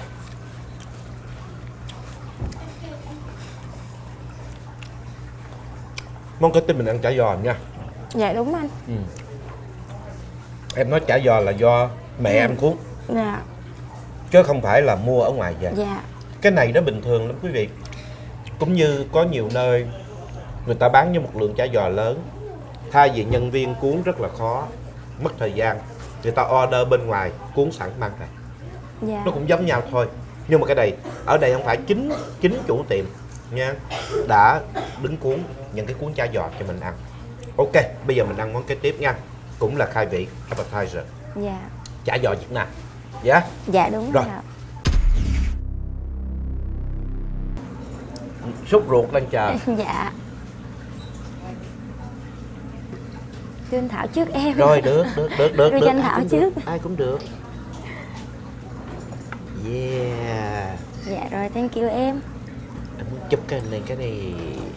Món kế tiếp mình ăn chả giò nha.
Dạ đúng anh.
Ừ. Em nói chả giò là do mẹ em cuốn,
Dạ.
chứ không phải là mua ở ngoài về.
Dạ.
Cái này nó bình thường lắm quý vị. Cũng như có nhiều nơi người ta bán với một lượng chả giò lớn, thay vì nhân viên cuốn rất là khó, mất thời gian, người ta order bên ngoài cuốn sẵn mang về.
Dạ.
Nó cũng giống nhau thôi. Nhưng mà cái này ở đây không phải chính chính chủ tiệm nha, đã đứng cuốn những cái cuốn chả giò cho mình ăn. Ok, bây giờ mình ăn món kế tiếp nha. Cũng là khai vị appetizer,
Dạ.
chả giò Việt Nam. Dạ yeah.
Dạ đúng
Rồi.
rồi.
Sốt ruột đang chờ.
Dạ. Cho anh Thảo trước em.
Rồi được, được, được, được,
Rồi
được.
cho anh
Ai
Thảo
cũng
trước.
được, ai cũng được. Yeah.
Dạ rồi, thank you em.
Em muốn chụp cái này, cái này.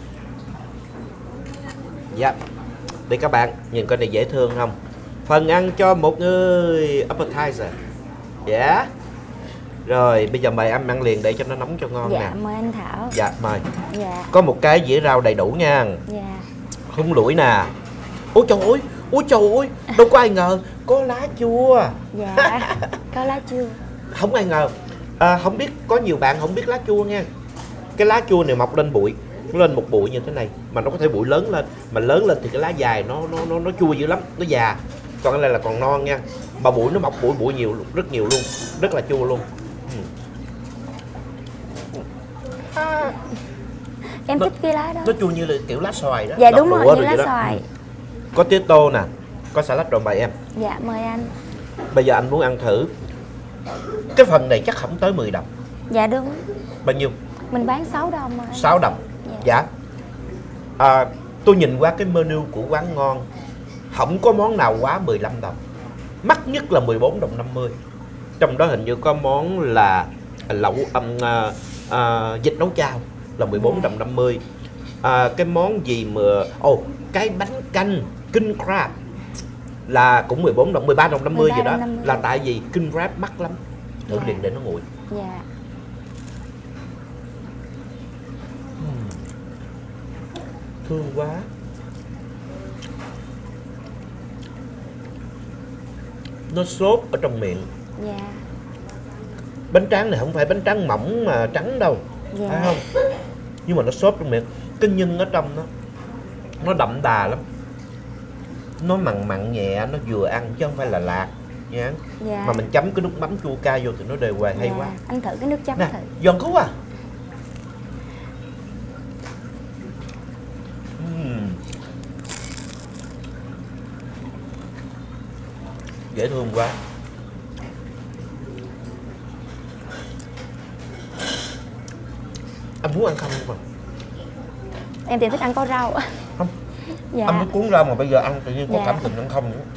Dạ. Đây các bạn, nhìn coi này dễ thương không? Phần ăn cho một người appetizer. Dạ yeah. Rồi, bây giờ mời em ăn liền để cho nó nóng cho ngon
Dạ,
nè.
mời anh Thảo.
Dạ, mời.
Dạ.
Có một cái dĩa rau đầy đủ nha.
Dạ.
Húng lủi nè. Ôi trời ơi, ôi trời ơi, đâu có ai ngờ có lá chua.
Dạ. Có lá chua.
Không ai ngờ. À, không biết, có nhiều bạn không biết lá chua nha. Cái lá chua này mọc lên bụi, nó lên một bụi như thế này, mà nó có thể bụi lớn lên, mà lớn lên thì cái lá dài nó nó nó nó chua dữ lắm, nó già. Còn cái này là còn non nha. Mà bụi nó mọc bụi bụi nhiều, rất nhiều luôn, rất là chua luôn. Ừ. À,
Em
Nó-
thích cái lá đó.
nó chua như là kiểu lá xoài đó.
Dạ
đọt
đúng rồi,
đũa
như
vậy
lá
đó.
xoài.
Ừ. Có tía tô nè, có salad rồi mời em.
Dạ, mời anh.
Bây giờ anh muốn ăn thử. Cái phần này chắc không tới mười đồng.
Dạ đúng.
Bao nhiêu?
Mình bán sáu đồng mà anh.
sáu đồng.
Dạ.
Dạ. À, tôi nhìn qua cái menu của quán ngon, không có món nào quá mười lăm đồng. Mắc nhất là mười bốn đồng năm mươi. Trong đó hình như có món là lẩu um, à, à, vịt nấu chao là mười bốn đồng năm mươi. À, cái món gì mà ồ, oh, cái bánh canh king crab là cũng mười bốn đồng, mười ba đồng năm mươi gì đó.
năm mươi.
Là tại vì King Crab mắc lắm. Thử
Dạ.
liền để nó nguội.
Dạ.
Thương quá. Nó xốp ở trong miệng.
Dạ.
Bánh tráng này không phải bánh tráng mỏng mà trắng đâu.
Dạ.
Phải không? Nhưng mà nó xốp trong miệng. Cái nhân ở trong nó nó đậm đà lắm. Nó mặn mặn nhẹ, nó vừa ăn chứ không phải là lạc nha.
Dạ.
Mà mình chấm cái nước mắm chua cay vô thì nó đều hoài hay
Dạ.
quá.
Anh thử cái nước chấm
Nè,
thử.
giòn cứu à. Uhm. Dễ thương quá. Anh muốn ăn không mà.
Em thì thích ăn có rau.
Không.
Dạ.
Anh muốn cuốn rau mà bây giờ ăn tự nhiên có
Dạ.
cảm tình ăn không nữa.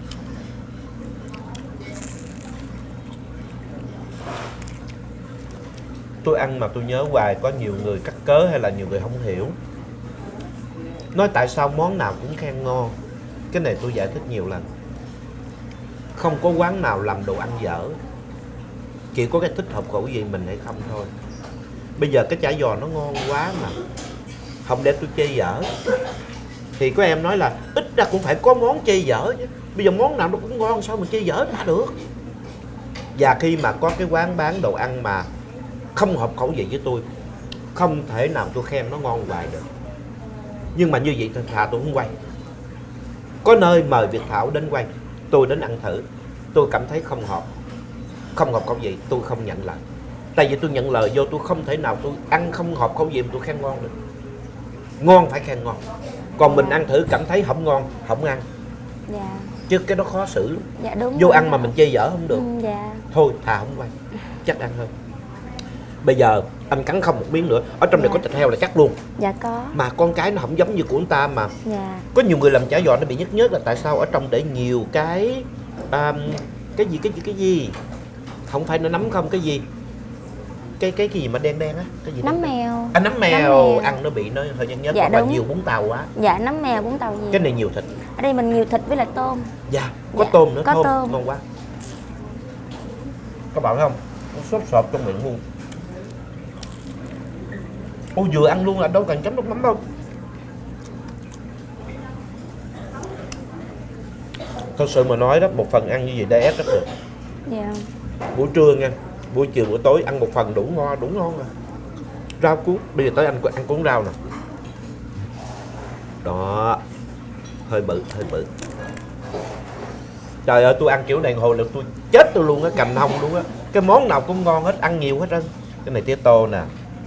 Tôi ăn mà tôi nhớ hoài có nhiều người cắt cớ hay là nhiều người không hiểu. Nói tại sao món nào cũng khen ngon. Cái này tôi giải thích nhiều lần. Không có quán nào làm đồ ăn dở. Chỉ có cái thích hợp khẩu vị mình hay không thôi. Bây giờ cái chả giò nó ngon quá mà không để tôi chê dở. Thì có em nói là ít ra cũng phải có món chê dở chứ. Bây giờ món nào nó cũng ngon sao mà chê dở ra được. Và khi mà có cái quán bán đồ ăn mà không hợp khẩu vị với tôi, không thể nào tôi khen nó ngon hoài được. Nhưng mà như vậy thì thà tôi không quay. Có nơi mời Việt Thảo đến quay, tôi đến ăn thử, tôi cảm thấy không hợp, không hợp khẩu vị, tôi không nhận lời. Tại vì tôi nhận lời vô, tôi không thể nào tôi ăn không hợp khẩu vị mà tôi khen ngon được. Ngon phải khen ngon. Còn mình ăn thử cảm thấy không ngon, không ăn.
Dạ.
Chứ cái đó khó xử lắm.
Dạ đúng.
Vô
rồi.
ăn mà mình chê dở không được.
Ừ, dạ.
Thôi thà không quay, chắc ăn hơn. Bây giờ anh cắn không một miếng nữa. Ở trong này
Dạ.
có thịt heo là chắc luôn.
Dạ có.
Mà con cái nó không giống như của người ta mà.
Dạ.
Có nhiều người làm chả giò nó bị nhức nhớt là tại sao ở trong để nhiều cái um, cái gì cái gì cái gì không phải nó nấm không, cái gì cái cái cái gì mà đen đen á, cái gì
Nấm
đen đen?
mèo.
À, nấm mèo.
Nấm mèo.
Ăn nó bị nó hơi nhức nhớt.
Dạ,
Hoặc là
đúng.
nhiều bún tàu quá.
Dạ nấm mèo Vũng Tàu gì.
Cái này nhiều thịt.
Ở đây mình nhiều thịt với lại tôm.
Dạ, có
Dạ,
tôm nữa.
có
thơm,
tôm.
ngon quá. Các bạn thấy không, nó xốp xộp trong miệng luôn. Ôi vừa ăn luôn là đâu cần chấm nước mắm đâu. Thật sự mà nói đó, một phần ăn như vậy để ép rất được.
Dạ.
Buổi trưa nha, buổi chiều buổi tối ăn một phần đủ ngon, đủ ngon rồi. Rau cuốn, bây giờ tới anh ăn cuốn rau nè. Đó, hơi bự, hơi bự. Trời ơi, tôi ăn kiểu này hồi là tôi chết tôi luôn á, cành hông luôn á. Cái món nào cũng ngon hết, ăn nhiều hết trơn. Cái này tía tô nè.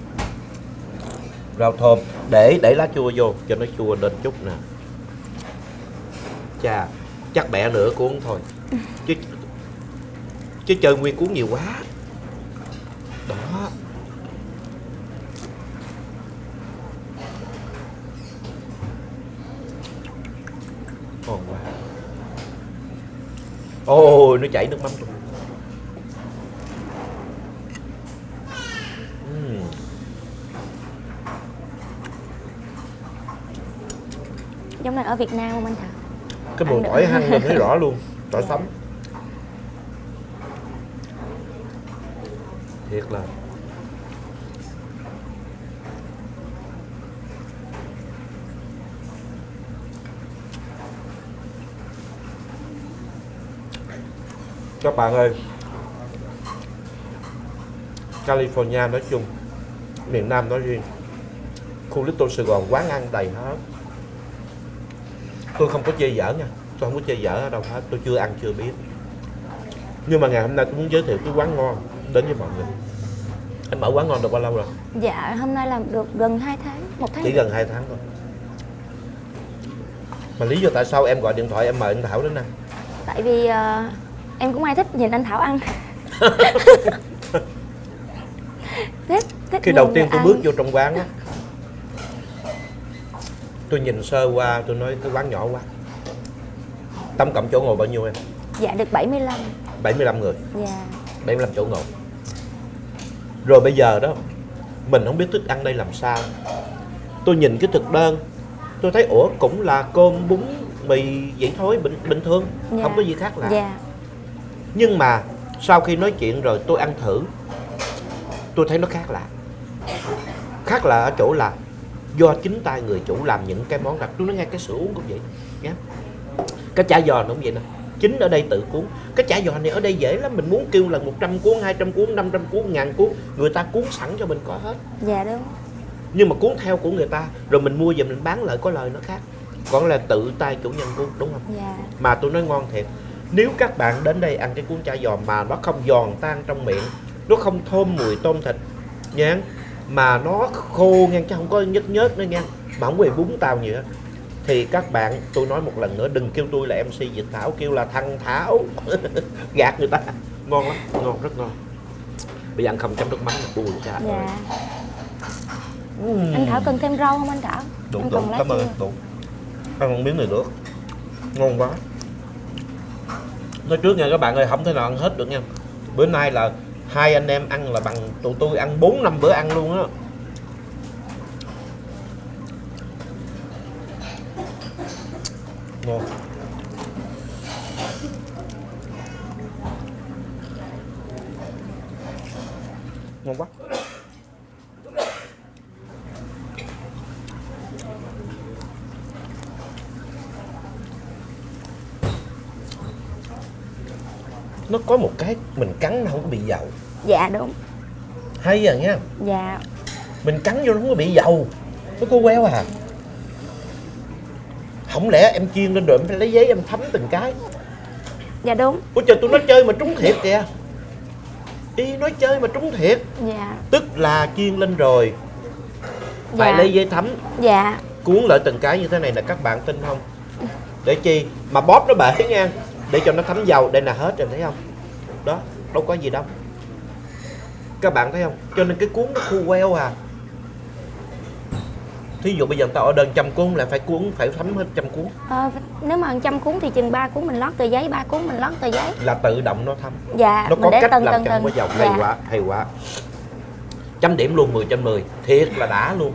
Rau thơm, để để lá chua vô cho nó chua lên chút nè. Chà, chắc bẻ nửa cuốn thôi. Chứ chứ chơi nguyên cuốn nhiều quá. Đó. Ngon quá. Ôi, nó chảy nước mắm luôn. Uhm.
Giống này ở Việt Nam không anh Thảo?
Cái mùi
Ăn được.
tỏi hăng lên thấy rõ luôn. Tỏi sấm. Thiệt là các bạn ơi, California nói chung, miền Nam nói riêng, khu Little Sài Gòn quán ăn đầy hết. Tôi không có chê dở nha, tôi không có chê dở ở đâu hết, tôi chưa ăn chưa biết. Nhưng mà ngày hôm nay tôi muốn giới thiệu cái quán ngon đến với mọi người. Em mở quán ngon được bao lâu rồi?
Dạ hôm nay làm được gần hai tháng, một tháng.
Chỉ gần hai tháng thôi. Mà lý do tại sao em gọi điện thoại em mời anh Thảo đến ăn?
Tại vì uh, em cũng ai thích nhìn anh Thảo ăn. thích, thích
Khi đầu
nhìn
tiên tôi
ăn.
bước vô trong quán á, tôi nhìn sơ qua tôi nói cái quán nhỏ quá. Tổng cộng chỗ ngồi bao nhiêu em?
Dạ được bảy mươi lăm.
bảy mươi lăm người.
Dạ.
bảy mươi lăm chỗ ngồi. Rồi bây giờ đó, mình không biết thức ăn đây làm sao. Tôi nhìn cái thực đơn, tôi thấy ủa cũng là cơm bún mì mì vậy thôi, bình bình thường,
Dạ.
không có gì khác lạ.
Dạ.
Nhưng mà sau khi nói chuyện rồi tôi ăn thử, tôi thấy nó khác lạ. Khác lạ ở chỗ là do chính tay người chủ làm những cái món đặc. Tôi nói nghe, cái sữa uống cũng vậy nhé. Cái chả giò nó cũng vậy nè, chính ở đây tự cuốn. Cái chả giò này ở đây dễ lắm, mình muốn kêu là một trăm cuốn, hai trăm cuốn, năm trăm cuốn, ngàn cuốn, người ta cuốn sẵn cho mình có hết.
Dạ đúng.
Nhưng mà cuốn theo của người ta, rồi mình mua về mình bán lại có lời nó khác. Còn là tự tay chủ nhân cuốn, đúng không?
Dạ.
Mà tôi nói ngon thiệt. Nếu các bạn đến đây ăn cái cuốn chả giò mà nó không giòn tan trong miệng, nó không thơm mùi tôm thịt nha, mà nó khô nha, chứ không có nhớt nhớt nữa nha, mà không có bị bún tàu gì hết, thì các bạn, tôi nói một lần nữa, đừng kêu tôi là em xê Việt Thảo, kêu là thằng Thảo. Gạt người ta. Ngon lắm, ngon, rất ngon. Bây giờ ăn không chấm nước mắm là bùi chả.
Dạ.
Uhm.
Anh Thảo cần thêm rau không anh Thảo?
Đủ,
Anh
đủ,
cần lá
cảm ơn,
chua.
đủ. Ăn một miếng này nữa. Ngon quá. Nói trước nha các bạn ơi, không thể nào ăn hết được nha. Bữa nay là hai anh em ăn là bằng tụi tôi ăn bốn năm bữa ăn luôn á. Ngon. Ngon quá. Nó có một cái mình cắn nó không có bị dầu.
Dạ đúng.
Hay à nha.
Dạ.
Mình cắn vô nó không có bị dầu. Nó có queo à. Không lẽ em chiên lên rồi em phải lấy giấy em thấm từng cái.
Dạ đúng.
Ôi trời, tôi nói chơi mà trúng thiệt kìa. Y nói chơi mà trúng thiệt.
Dạ.
Tức là chiên lên rồi phải
Dạ.
lấy giấy thấm,
Dạ.
cuốn lại từng cái như thế này là các bạn tin không? Để chi? Mà bóp nó bể nha, để cho nó thấm dầu. Đây là hết rồi, thấy không? Đó, đâu có gì đâu. Các bạn thấy không? Cho nên cái cuốn nó khô queo à. Thí dụ bây giờ người ta order trăm cuốn là phải cuốn, phải thấm hết trăm cuốn.
Ờ, nếu mà trăm cuốn thì chừng ba cuốn mình lót tờ giấy, ba cuốn mình lót tờ giấy.
Là tự động nó thấm.
Dạ.
Nó
mình
có
để
cách
từng
làm
từng
cho không có
từng.
dầu. Hay
Dạ.
quá, hay quá. Chấm điểm luôn mười trên mười. Thiệt là đã luôn.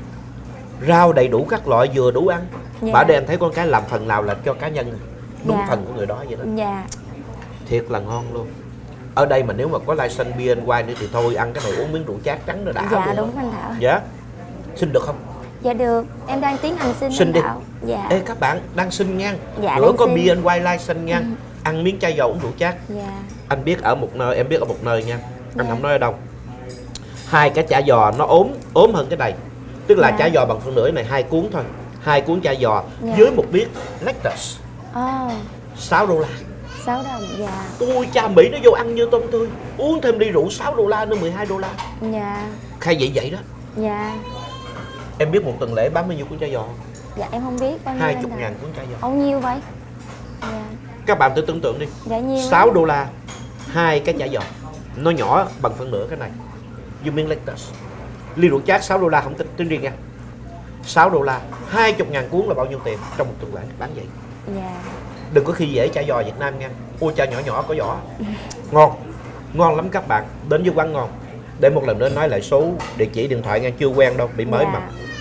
Rau đầy đủ các loại, vừa đủ ăn.
Dạ.
Bà đây em thấy con cái làm phần nào là cho cá nhân, đúng
Dạ.
phần của người đó vậy đó.
Dạ.
Thiệt là ngon luôn. Ở đây mà nếu mà có license bê en vê nữa thì thôi, ăn cái này uống miếng rượu chát trắng nó đã
Dạ
luôn.
đúng anh Thảo.
Dạ. Xin được không?
Dạ được. Em đang tiến hành xin
Xin
anh
đi.
Thảo. Dạ.
Ê các bạn đang xin nha.
Dạ,
Nữa
đang
có
xin.
bê en vê license nha.
Ừ.
Ăn miếng chai dầu uống rượu chát.
Dạ.
Anh biết ở một nơi, em biết ở một nơi nha. Anh
Dạ.
không nói ở đâu. Hai cái chả giò nó ốm, ốm hơn cái này. Tức là
Dạ.
chả giò bằng phân nửa này hai cuốn thôi. Hai cuốn chả giò
Dạ.
với một biết lettuce
Ồ,
sáu đô la.
sáu đồng. Dạ.
Ôi cha Mỹ nó vô ăn như tôm tươi. Uống thêm ly rượu sáu đô la nữa, mười hai đô la.
Dạ.
Khai vậy vậy đó.
Dạ.
Em biết một tuần lễ bán bao nhiêu cuốn chả giò không?
Dạ em không biết bao nhiêu
Hai
anh
chục
Thảo.
ngàn cuốn chả giò.
Bao nhiêu vậy? Dạ.
Các bạn thử tưởng tượng đi.
Dạ nhiều.
sáu đô la hai cái chả giò. Nó nhỏ bằng phân nửa cái này. You mean lettuce. Ly rượu chát sáu đô la không tính, tính riêng nha. sáu đô la, hai mươi ngàn cuốn là bao nhiêu tiền trong một tuần lễ bán vậy.
Dạ.
Đừng có khi dễ chả giò Việt Nam nha. Ôi chả nhỏ nhỏ có vỏ. Ngon. Ngon lắm các bạn. Đến với quán ngon. Để một lần nữa nói lại số địa chỉ điện thoại nha, chưa quen đâu, bị mới
Dạ.
mà.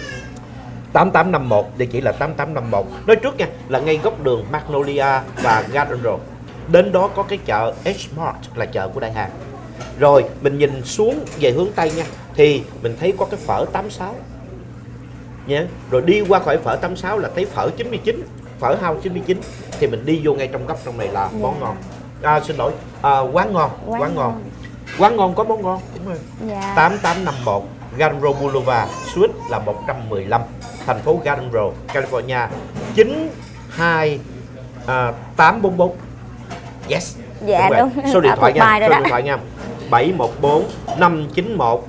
tám tám năm một, địa chỉ là tám tám năm một. Nói trước nha, là ngay góc đường Magnolia và Garden Road. Đến đó có cái chợ H-Mart là chợ của Đại Hàng. Rồi mình nhìn xuống về hướng Tây nha, thì mình thấy có cái phở tám sáu nha. Rồi đi qua khỏi phở tám sáu là thấy phở chín mươi chín, phở house chín mươi chín. Thì mình đi vô ngay trong góc trong này là
Dạ.
món ngon. À, xin lỗi, à, quán ngon,
Quán
quán ngon.
ngon.
Quán ngon có món ngon, đúng rồi.
Dạ.
tám tám năm một Garden Road Boulevard, Suite là một trăm mười lăm, thành phố Garden Road, California chín hai tám bốn bốn. Yes.
Dạ
rồi.
đúng.
Số điện
Đã
thoại
thuộc
nha,
bài rồi
số
đó.
điện thoại nha. bảy một bốn năm chín một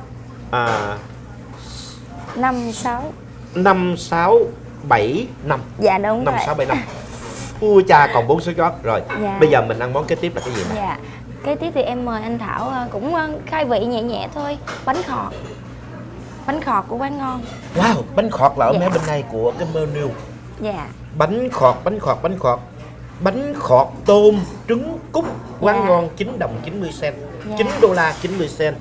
à,
Năm sáu.
năm sáu bảy năm.
Dạ đúng
năm
rồi.
sáu bảy năm. Ui cha, còn bốn số chót rồi.
Dạ.
Bây giờ mình ăn món kế tiếp là cái gì nè?
Dạ. Kế tiếp thì em mời anh Thảo ờ, cũng ờ, khai vị nhẹ nhẹ thôi. Bánh khọt. Bánh khọt của quán ngon.
Wow, bánh khọt là ở
Dạ.
mé bên này của cái menu.
Dạ.
Bánh khọt, bánh khọt, bánh khọt. Bánh khọt tôm, trứng cút. Quán
Dạ.
ngon chín đồng chín mươi cent.
Dạ.
chín đô la chín mươi cent.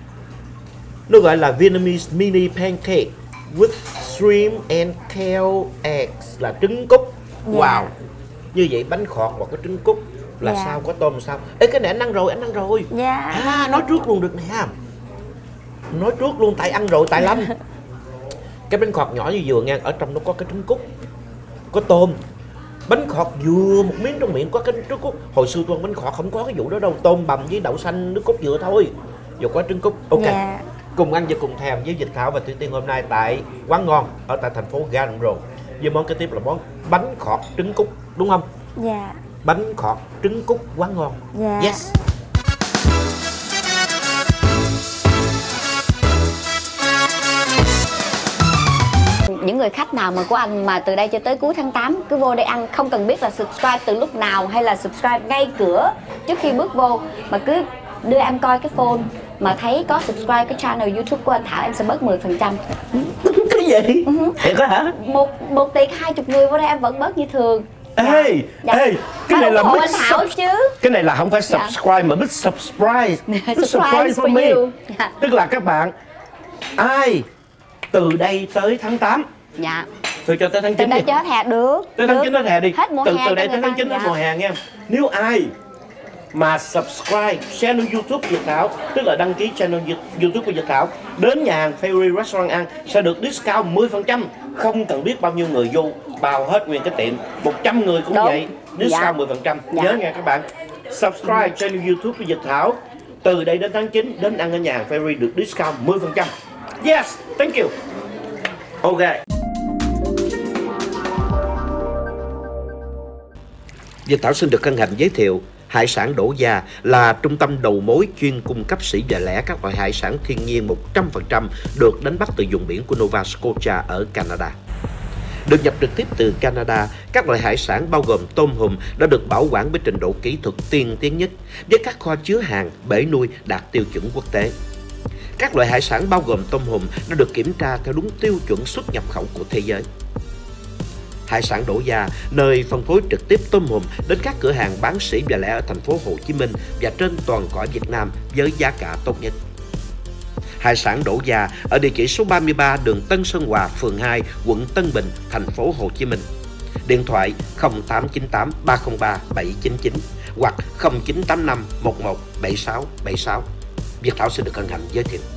Nó gọi là Vietnamese mini pancake with shrimp and kale eggs, là trứng cút
Dạ.
Wow. Như vậy bánh khọt một cái trứng cút là
Dạ.
sao, có tôm sao? Ê, cái này anh ăn rồi, anh ăn rồi.
Dạ.
À, nói trước luôn được nè. Nói trước luôn, tại ăn rồi, tài lanh. Cái bánh khọt nhỏ như vừa ngang, ở trong nó có cái trứng cút, có tôm. Bánh khọt vừa một miếng trong miệng có cái trứng cút. Hồi xưa tôi ăn bánh khọt không có cái vụ đó đâu, tôm bằm với đậu xanh, nước cốt dừa thôi. Giờ có trứng cút. Ok.
Dạ.
Cùng ăn và cùng thèm với Dịch Thảo và Thủy Tiên hôm nay tại quán ngon ở tại thành phố Garden Road. Với món kế tiếp là món bánh khọt trứng cút, đúng không?
Dạ.
Bánh khọt trứng cút quán ngon.
Dạ.
Yes.
Những người khách nào mà của anh mà từ đây cho tới cuối tháng tám cứ vô đây ăn, không cần biết là subscribe từ lúc nào hay là subscribe ngay cửa trước khi bước vô, mà cứ đưa em coi cái phone mà thấy có subscribe cái channel YouTube của anh Thảo, em sẽ bớt mười phần trăm.
Cái gì? Thiệt đó hả?
Một một tiệc hai chục người vô đây em vẫn bớt như thường.
Ê,
Dạ.
ê, cái này là
ủng hộ
big
anh Thảo
sub-
chứ.
Cái này là không phải
Dạ.
subscribe mà big surprise. Big
Surprise for
for me.
you. Dạ.
Tức là các bạn ai từ đây tới tháng tám,
Dạ.
từ cho tới tháng
Từ
chín
đây
đi.
cho hết hè được.
Tới tháng
được.
chín hết hè đi.
Hết mùa
từ
hè
từ
cho
đây
người
tới
ta.
tháng chín hết
Dạ.
mùa hè nha. Nếu ai mà subscribe channel YouTube Việt Thảo, tức là đăng ký channel YouTube của Việt Thảo, đến nhà hàng Fairy Restaurant ăn sẽ được discount mười phần trăm. Không cần biết bao nhiêu người vô, bao hết nguyên cái tiệm. một trăm người cũng
Đúng.
vậy, discount
Dạ.
mười phần trăm.
Dạ.
Nhớ nha các bạn. Subscribe channel YouTube của Việt Thảo, từ đây đến tháng chín đến ăn ở nhà hàng Fairy được discount mười phần trăm. Yes, thank you. Ok. Việt Thảo xin được hân hạnh giới thiệu Hải sản Đỗ Gia là trung tâm đầu mối chuyên cung cấp sỉ và lẻ các loại hải sản thiên nhiên một trăm phần trăm được đánh bắt từ vùng biển của Nova Scotia ở Canada. Được nhập trực tiếp từ Canada, các loại hải sản bao gồm tôm hùm đã được bảo quản với trình độ kỹ thuật tiên tiến nhất, với các kho chứa hàng, bể nuôi đạt tiêu chuẩn quốc tế. Các loại hải sản bao gồm tôm hùm đã được kiểm tra theo đúng tiêu chuẩn xuất nhập khẩu của thế giới. Hải sản Đỗ Gia, nơi phân phối trực tiếp tôm hùm đến các cửa hàng bán sỉ và lẻ ở thành phố Hồ Chí Minh và trên toàn cõi Việt Nam với giá cả tốt nhất. Hải sản Đỗ Gia ở địa chỉ số ba mươi ba đường Tân Sơn Hòa, phường hai, quận Tân Bình, thành phố Hồ Chí Minh. Điện thoại không tám chín tám ba không ba bảy chín chín hoặc không chín tám năm một một bảy sáu bảy sáu. Việt Thảo xin được hân hạnh giới thiệu.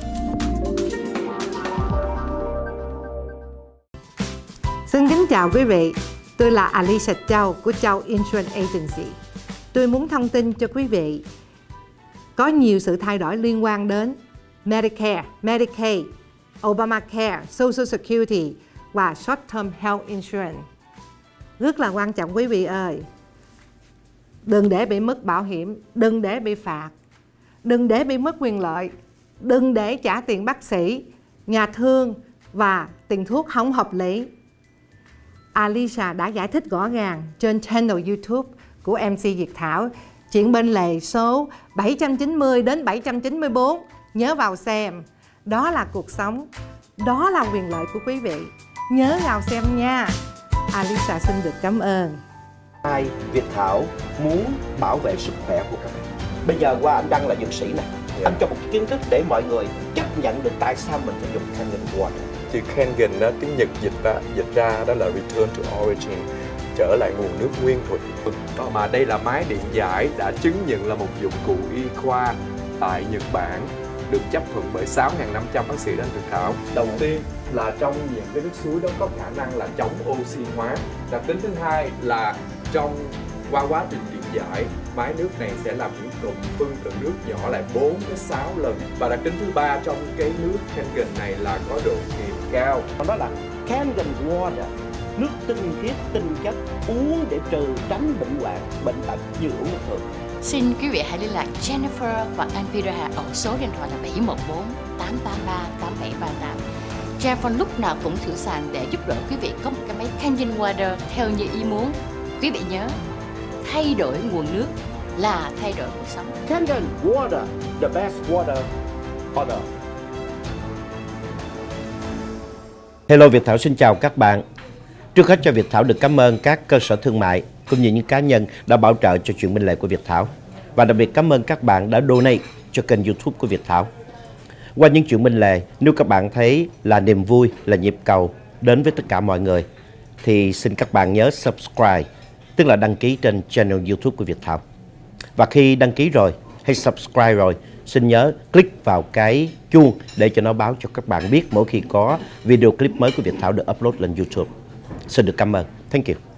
Xin kính chào quý vị, tôi là Alicia Châu của Châu Insurance Agency. Tôi muốn thông tin cho quý vị có nhiều sự thay đổi liên quan đến Medicare, Medicaid, Obamacare, Social Security và Short Term Health Insurance. Rất là quan trọng quý vị ơi. Đừng để bị mất bảo hiểm, đừng để bị phạt, đừng để bị mất quyền lợi, đừng để trả tiền bác sĩ, nhà thương và tiền thuốc không hợp lý. Alicia đã giải thích rõ ràng trên channel YouTube của em xê Việt Thảo, chuyện bên lề số bảy trăm chín mươi đến bảy trăm chín mươi tư. Nhớ vào xem. Đó là cuộc sống, đó là quyền lợi của quý vị. Nhớ vào xem nha. Alicia xin được cảm ơn.
Ai Việt Thảo muốn bảo vệ sức khỏe của các bạn. Bây giờ qua anh Đăng là dược sĩ nè.
Dạ.
Anh cho một kiến thức để mọi người chấp nhận được tại sao mình phải dùng Kangen Water.
Chữ Kangen đó, tiếng Nhật dịch ra, dịch ra đó là Return to Origin, trở lại nguồn nước nguyên thủy. Mà đây là máy điện giải đã chứng nhận là một dụng cụ y khoa tại Nhật Bản, được chấp thuận bởi sáu nghìn năm trăm bác sĩ đến thực thảo. Đầu tiên là trong những cái nước suối đó có khả năng là chống oxy hóa. Đặc tính thứ hai là trong qua quá trình điện giải, máy nước này sẽ làm những cụm phân tử nước nhỏ lại bốn đến sáu lần. Và đặc tính thứ ba trong cái nước Kangen này là có độ kiềm cao.
Đó là Kangen Water, nước tinh khiết tinh chất, uống để trừ tránh bệnh hoạn, bệnh tật như uống nước thường.
Xin quý vị hãy liên lạc Jennifer và anh Peter Hà ở số điện thoại là bảy một bốn tám tám ba tám bảy ba tám. Jennifer lúc nào cũng sẵn sàng để giúp đỡ quý vị có một cái máy Kangen Water theo như ý muốn. Quý vị nhớ, thay đổi nguồn nước là thay đổi cuộc sống.
Kangen Water, the best water on earth. Hello, Việt Thảo xin chào các bạn. Trước hết cho Việt Thảo được cảm ơn các cơ sở thương mại cũng như những cá nhân đã bảo trợ cho chuyện bên lề của Việt Thảo. Và đặc biệt cảm ơn các bạn đã donate cho kênh YouTube của Việt Thảo. Qua những chuyện bên lề, nếu các bạn thấy là niềm vui, là nhịp cầu đến với tất cả mọi người, thì xin các bạn nhớ subscribe, tức là đăng ký trên channel YouTube của Việt Thảo. Và khi đăng ký rồi hay subscribe rồi, xin nhớ click vào cái chuông để cho nó báo cho các bạn biết mỗi khi có video clip mới của Việt Thảo được upload lên YouTube. Xin được cảm ơn. Thank you.